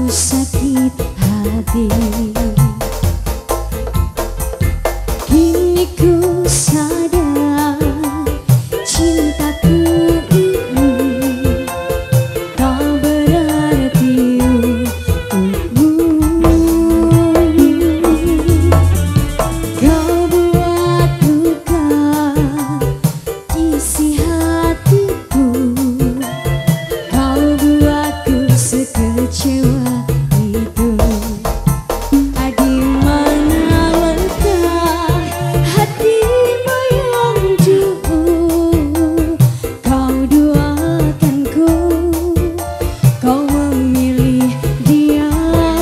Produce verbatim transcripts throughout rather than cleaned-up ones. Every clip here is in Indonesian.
sakit hati. Kini ku sadar cintaku ini tak berarti untukmu. Kau buat luka isi hatiku, kau buatku sekecewa itu. Di mana letak hatimu yang jujur, kau duakanku, kau memilih dia.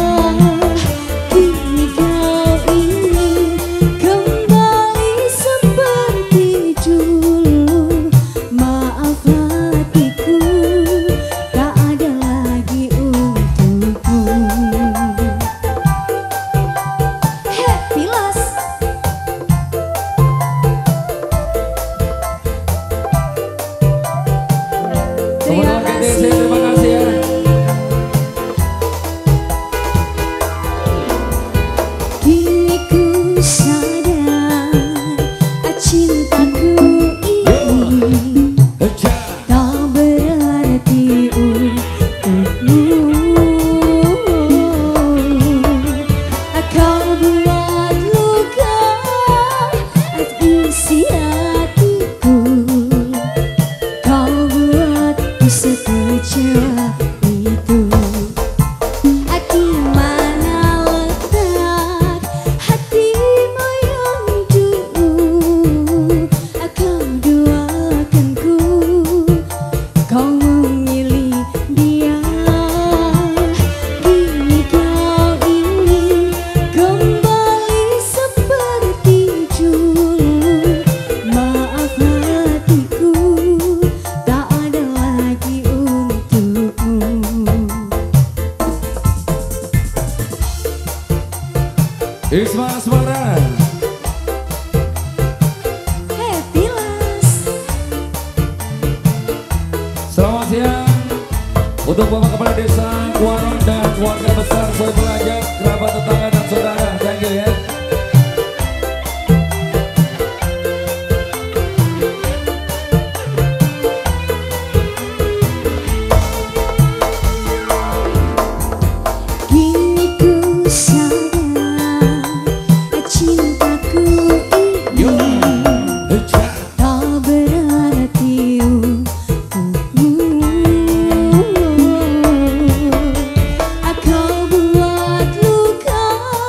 Kini kau ingin kembali seperti dulu. Maaf hatiku, tak ada lagi untukmu. Terima kasih, terima kasih ya. Kini ku sadar cintaku ini tak berarti untukmu. Kau buat luka isi hatiku, kau buat sekecewa itu. Di mana letak hatimu yang dulu, kau duakanku, kau memilih dia. Kini kau ingin kembali seperti dulu. Maaf hatiku, tak ada lagi untukmu. Isma Asmara. Happy Las. Selamat siang untuk Bapak Kepala Desa, Kuaron dan keluarga besar Soe Belajar, kerabat tetangga dan saudara. Thank you ya. Kini ku sadar cintaku ini tak berarti untukmu. Kau buat luka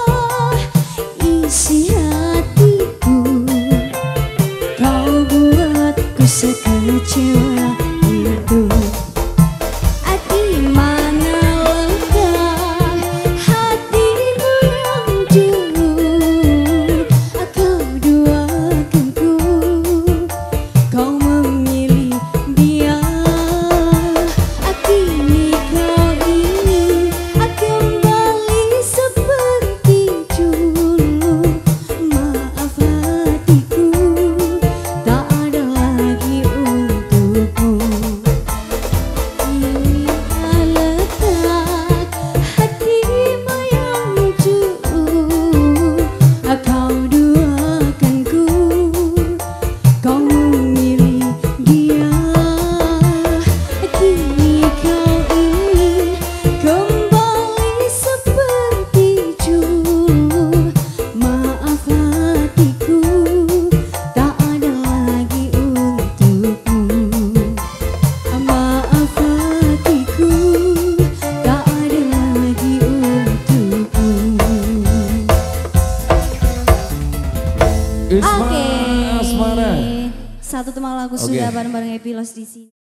isi hatiku, kau buatku sekecewa itu. Di mana letak hatimu yang dulu, kau duakanku, kau memilih dia. Kini kau ingin kembali seperti dulu. Maaf hatiku, tak ada lagi untukmu. Isma Asmara. Satu tema lagu Oke. sudah bareng-bareng Happy Loss di sini.